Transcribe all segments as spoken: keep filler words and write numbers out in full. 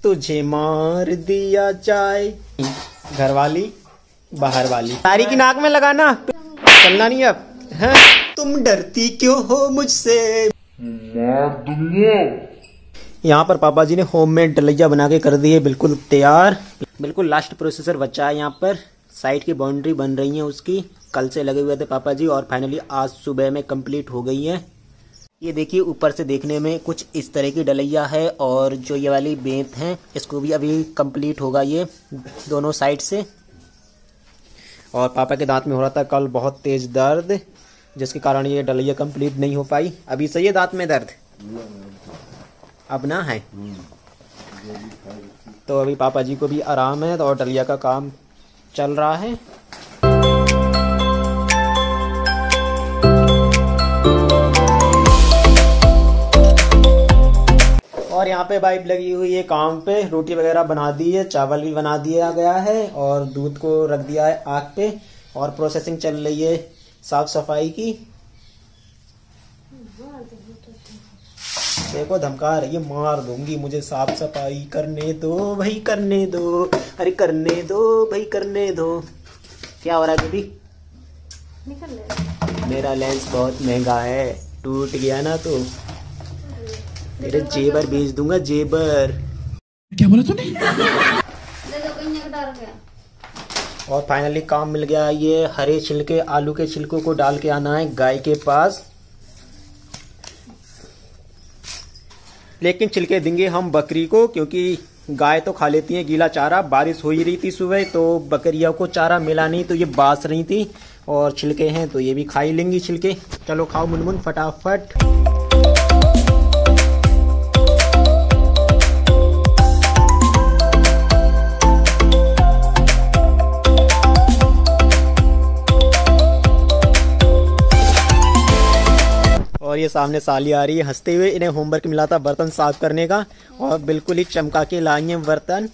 तुझे मार दिया जाए। घरवाली बाहर वाली, सारी की नाक में लगाना, चलना नहीं अब है? तुम डरती क्यों हो मुझसे, मार दूंगा। यहाँ पर पापा जी ने होममेड डलैया बना के कर दिए बिल्कुल तैयार। बिल्कुल लास्ट प्रोसेसर बचा है। यहाँ पर साइड की बाउंड्री बन रही है उसकी, कल से लगे हुए थे पापा जी और फाइनली आज सुबह में कंप्लीट हो गई है। ये देखिए ऊपर से देखने में कुछ इस तरह की डलैया है और जो ये वाली बेंत है इसको भी अभी कंप्लीट होगा ये दोनों साइड से। और पापा के दांत में हो रहा था कल बहुत तेज दर्द, जिसके कारण ये डलैया कंप्लीट नहीं हो पाई। अभी सही है दांत में दर्द? अब ना है तो अभी पापा जी को भी आराम है और डलिया का काम चल रहा है। और यहाँ पे वाइफ लगी हुई है काम पे, रोटी वगैरह बना दी है, चावल भी बना दिया गया है और दूध को रख दिया है आग पे और प्रोसेसिंग चल रही है साफ सफाई की। देखो धमका रही है, मार दूंगी, मुझे साफ सफाई करने दो भाई, करने दो, अरे करने दो भाई, करने दो। क्या हो रहा है बेबी? निकल ले। मेरा लेंस बहुत महंगा है, टूट गया ना तो तेरे जेबर बेच दूंगा, जेबर। क्या बोला तूने? और फाइनली काम मिल गया। ये हरे छिलके आलू के छिलकों को डाल के आना है गाय के पास, लेकिन छिलके देंगे हम बकरी को क्योंकि गाय तो खा लेती है गीला चारा। बारिश हो ही रही थी सुबह तो बकरियों को चारा मिला नहीं तो ये बास रही थी और छिलके हैं तो ये भी खा ही लेंगी छिलके। चलो खाओ मुनमुन फटाफट। और ये सामने साली आ रही है हंसते हुए, इन्हें होमवर्क मिला था बर्तन साफ करने का और बिल्कुल ही चमका के लाई है बर्तन।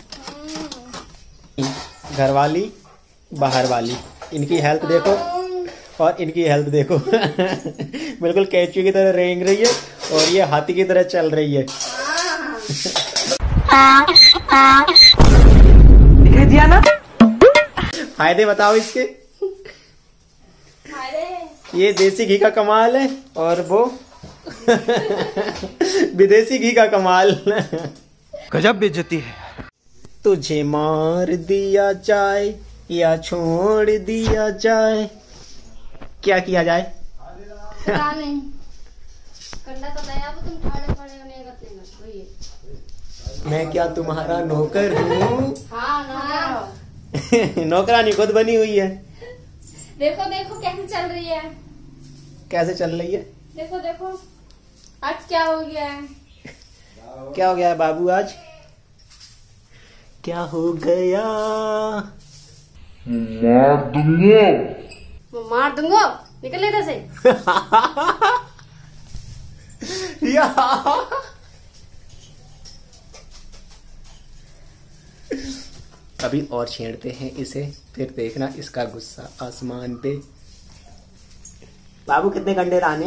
घरवाली बाहर वाली, इनकी हेल्थ देखो और इनकी हेल्थ देखो बिल्कुल कैंची की तरह रेंग रही है और ये हाथी की तरह चल रही है। दिया ना फायदे बताओ इसके। ये देसी घी का कमाल है और वो विदेशी घी का कमाल। गजब बेइज्जती है। तुझे मार दिया जाए या छोड़ दिया जाए, क्या किया जाए? नहीं। तो तुम ठाड़े पड़े होने मैं क्या तुम्हारा नौकर हूँ? हाँ, नौकरानी खुद बनी हुई है। देखो देखो कैसे चल रही है, कैसे चल रही है? देखो देखो आज क्या हो गया है? क्या हो गया है बाबू? आज क्या हो गया? मार दूंगा। मैं मार दूंगा, निकल इधर से। या अभी और छेड़ते हैं इसे, फिर देखना इसका गुस्सा आसमान पे। बाबू कितने घंटे लाने?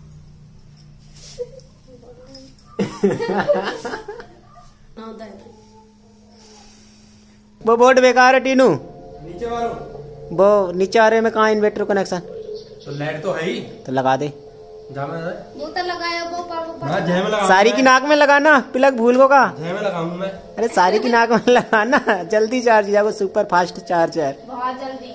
वो बोर्ड बेकार है टीनू, नीचे वालों वो नीचे आ रहे में कहाँ इन्वर्टर कनेक्शन? तो लाइट तो है ही, तो लगा दे। वो तो लगाया वो पर ऊपर हाँ, जय में लगा। सारी की नाक में लगाना, प्लग भूल को का। जय में लगाऊंगा मैं। अरे सारी की नाक में लगाना, जल्दी चार्ज जाएगा, सुपर फास्ट चार्जर बहुत जल्दी।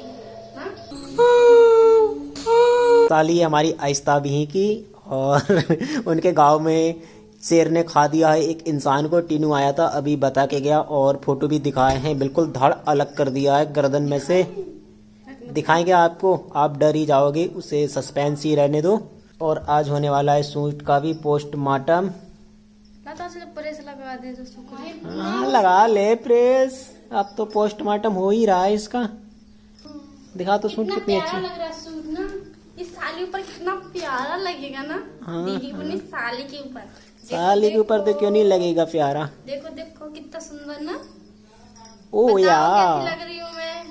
साली हमारी आहिस्ता भी की और उनके गांव में शेर ने खा दिया है एक इंसान को। टीनू आया था अभी बता के गया और फोटो भी दिखाए हैं, बिल्कुल धड़ अलग कर दिया है गर्दन में से। दिखाएंगे आपको, आप डर ही जाओगे, उसे सस्पेंस ही रहने दो। और आज होने वाला है सूट का भी पोस्टमार्टम। प्रेस लगा दे तो हाँ लगा ले प्रेस, अब तो पोस्टमार्टम हो ही रहा है इसका। दिखा तो सूट कितनी अच्छी लग रहा है सूट ना, इस साली ऊपर कितना प्यारा लगेगा ना। हाँ, दीदी को नहीं साली के ऊपर, साली के ऊपर तो क्यों नहीं लगेगा प्यारा। देखो देखो कितना सुंदर ना। ओ यार लग रही हूँ मैं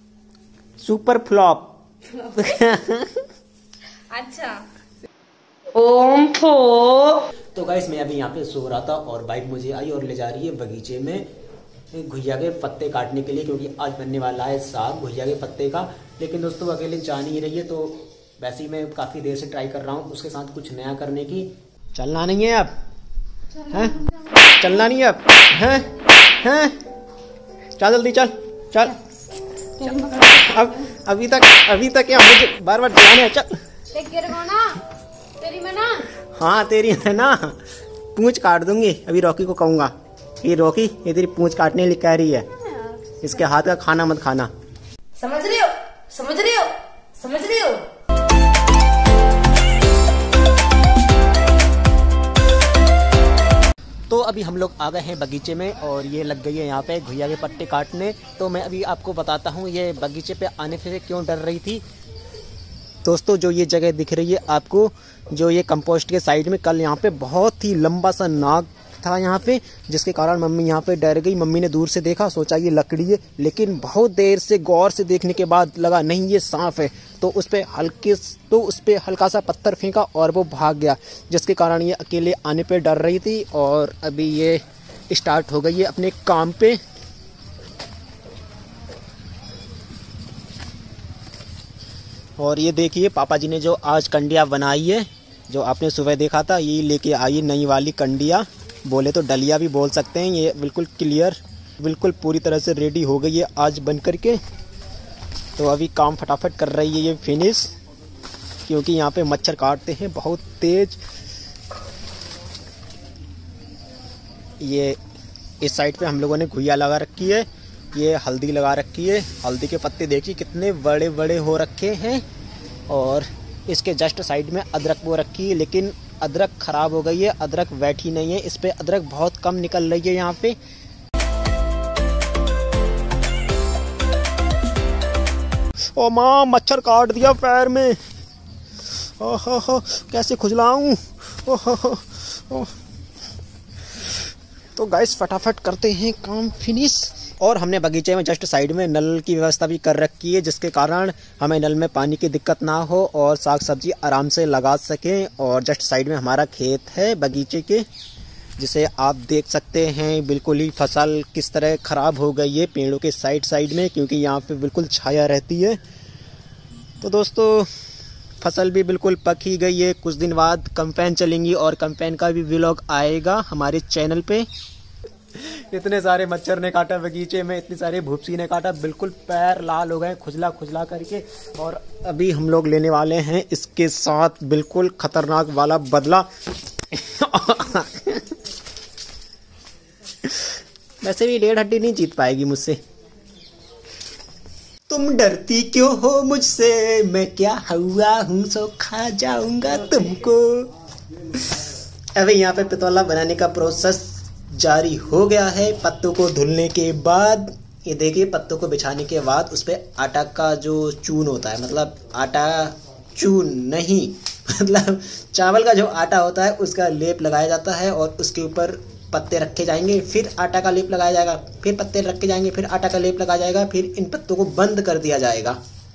सुपर फ्लॉप। अच्छा ओम फो। तो गाइस मैं अभी यहाँ पे सो रहा था और बाइक मुझे आई और ले जा रही है बगीचे में घुइया के पत्ते काटने के लिए, क्योंकि आज बनने वाला है साग घुइया के पत्ते का। लेकिन दोस्तों अकेले जा नहीं रही है, तो वैसे ही मैं काफ़ी देर से ट्राई कर रहा हूँ उसके साथ कुछ नया करने की। चलना नहीं है अब, हैं? चलना नहीं है अब, हैं? हैं? चल जल्दी चल चल। अब अभी तक अभी तक क्या मुझे बार बार चलाने। चल तेरी में ना, हाँ तेरी है ना, पूंछ काट दूंगी। अभी रॉकी को कहूंगा, ये रॉकी ये तेरी पूंछ काटने लिए कह रही है, इसके हाथ का खाना मत खाना। समझ रही हो, समझ रही हो, समझ रही हो। तो अभी हम लोग आ गए हैं बगीचे में और ये लग गई है यहाँ पे घुइया के पत्ते काटने। तो मैं अभी आपको बताता हूँ ये बगीचे पे आने से क्यों डर रही थी। दोस्तों जो ये जगह दिख रही है आपको, जो ये कंपोस्ट के साइड में, कल यहाँ पे बहुत ही लंबा सा नाग था यहाँ पे, जिसके कारण मम्मी यहाँ पे डर गई। मम्मी ने दूर से देखा, सोचा ये लकड़ी है, लेकिन बहुत देर से गौर से देखने के बाद लगा नहीं ये सांप है। तो उस पे हल्के तो उस पे हल्का सा पत्थर फेंका और वो भाग गया, जिसके कारण ये अकेले आने पे डर रही थी। और अभी ये स्टार्ट हो गई है अपने काम पे। और ये देखिए पापा जी ने जो आज कंडिया बनाई है, जो आपने सुबह देखा था, ये लेके आई नई वाली कंडिया, बोले तो डलिया भी बोल सकते हैं। ये बिल्कुल क्लियर, बिल्कुल पूरी तरह से रेडी हो गई है आज बन करके। तो अभी काम फटाफट कर रही है ये फिनिश, क्योंकि यहाँ पे मच्छर काटते हैं बहुत तेज। ये इस साइड पे हम लोगों ने घुइया लगा रखी है, ये हल्दी लगा रखी है। हल्दी के पत्ते देखिए कितने बड़े बड़े हो रखे हैं। और इसके जस्ट साइड में अदरक बो रखी है, लेकिन अदरक ख़राब हो गई है, अदरक बैठी नहीं है। इस पे अदरक बहुत कम निकल रही है यहाँ पे। ओ माँ, मच्छर काट दिया पैर में। ओहो हो, कैसे खुजलाऊं। ओहो हो। तो गाइस फटाफट करते हैं काम फिनिश। और हमने बगीचे में जस्ट साइड में नल की व्यवस्था भी कर रखी है, जिसके कारण हमें नल में पानी की दिक्कत ना हो और साग सब्जी आराम से लगा सकें। और जस्ट साइड में हमारा खेत है बगीचे के, जिसे आप देख सकते हैं बिल्कुल ही फसल किस तरह ख़राब हो गई है पेड़ों के साइड साइड में, क्योंकि यहाँ पे बिल्कुल छाया रहती है। तो दोस्तों फसल भी बिल्कुल पक ही गई है। कुछ दिन बाद कैंपेन चलेंगी और कैंपेन का भी व्लॉग आएगा हमारे चैनल पे। इतने सारे मच्छर ने काटा बगीचे में, इतनी सारे भूपसी ने काटा, बिल्कुल पैर लाल हो गए खुजला खुजला करके। और अभी हम लोग लेने वाले हैं इसके साथ बिल्कुल खतरनाक वाला बदला। वैसे भी डेढ़ हड्डी नहीं जीत पाएगी मुझसे। तुम डरती क्यों हो मुझसे, मैं क्या हुआ हूँ सो खा जाऊंगा तुमको। अभी यहाँ पे पितौला बनाने का प्रोसेस जारी हो गया है। पत्तों को धुलने के बाद, ये देखिए पत्तों को बिछाने के बाद उस पर आटा का जो चून होता है, मतलब आटा चून नहीं मतलब चावल का जो आटा होता है उसका लेप लगाया जाता है। और उसके ऊपर पत्ते रखे जाएंगे, फिर आटा का लेप लगाया जाएगा, फिर पत्ते रखे जाएंगे, फिर आटा का लेप लगाया जाएगा, फिर इन पत्तों को बंद कर दिया जाएगा।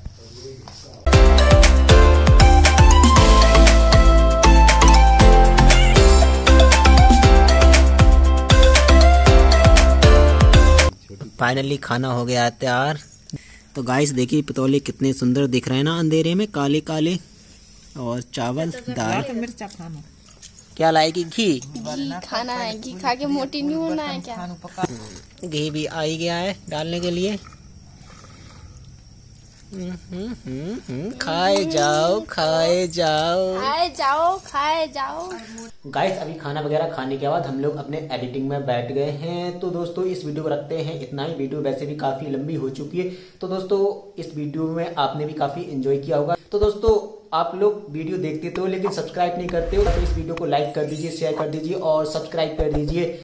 फाइनली खाना हो गया तैयार। तो गाइस देखिए पितौले कितने सुंदर दिख रहे हैं ना अंधेरे में, काले काले। और चावल दाल। क्या लाएगी? घी घी खाना है, घी खा के मोटी नहीं होना है क्या? घी भी आ ही गया है डालने के लिए। हम्म हम्म खाए जाओ खाए जाओ खाए जाओ खाए जाओ। गाइस अभी खाना वगैरह खाने के बाद हम लोग अपने एडिटिंग में बैठ गए हैं। तो दोस्तों इस वीडियो को रखते हैं इतना ही। वीडियो वैसे भी काफ़ी लंबी हो चुकी है, तो दोस्तों इस वीडियो में आपने भी काफ़ी एंजॉय किया होगा। तो दोस्तों आप लोग वीडियो देखते तो लेकिन सब्सक्राइब नहीं करते हो, तो इस वीडियो को लाइक कर दीजिए, शेयर कर दीजिए और सब्सक्राइब कर दीजिए।